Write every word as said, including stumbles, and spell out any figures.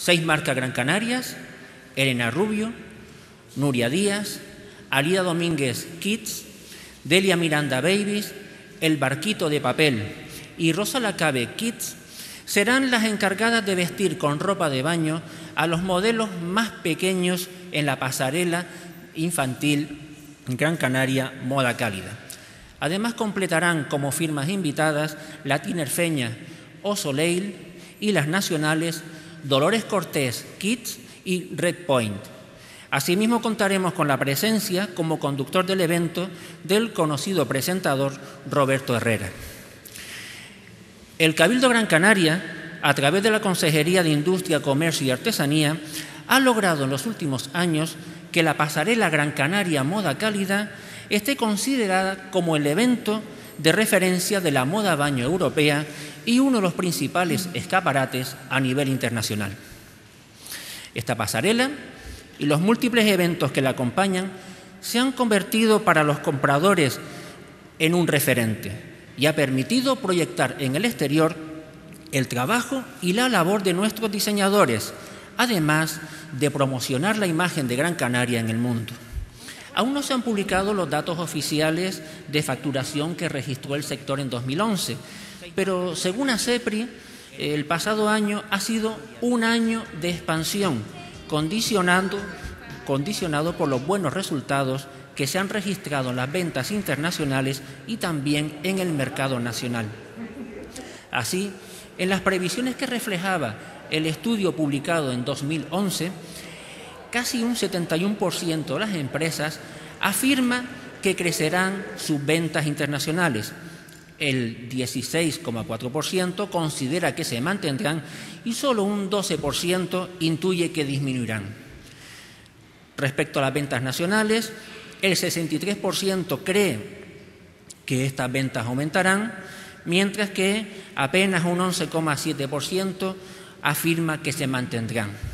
Seis marcas Gran Canarias: Elena Rubio, Nuria Díaz, Alida Domínguez Kids, Delia Miranda Babies, El Barquito de Papel y Rosa Lacabe Kids serán las encargadas de vestir con ropa de baño a los modelos más pequeños en la pasarela infantil Gran Canaria Moda Cálida. Además, completarán como firmas invitadas la tinerfeña O Soleil y las nacionales Dolores Cortés Kids y Red Point. Asimismo, contaremos con la presencia como conductor del evento del conocido presentador Roberto Herrera. El Cabildo Gran Canaria, a través de la Consejería de Industria, Comercio y Artesanía, ha logrado en los últimos años que la pasarela Gran Canaria Moda Cálida esté considerada como el evento de referencia de la moda baño europea y uno de los principales escaparates a nivel internacional. Esta pasarela y los múltiples eventos que la acompañan se han convertido para los compradores en un referente y ha permitido proyectar en el exterior el trabajo y la labor de nuestros diseñadores, además de promocionar la imagen de Gran Canaria en el mundo. Aún no se han publicado los datos oficiales de facturación que registró el sector en dos mil once, pero según ASEPRI, el pasado año ha sido un año de expansión, condicionando, condicionado por los buenos resultados que se han registrado en las ventas internacionales y también en el mercado nacional. Así, en las previsiones que reflejaba el estudio publicado en dos mil once, casi un setenta y uno por ciento de las empresas afirma que crecerán sus ventas internacionales. El dieciséis coma cuatro por ciento considera que se mantendrán y solo un doce por ciento intuye que disminuirán. Respecto a las ventas nacionales, el sesenta y tres por ciento cree que estas ventas aumentarán, mientras que apenas un once coma siete por ciento afirma que se mantendrán.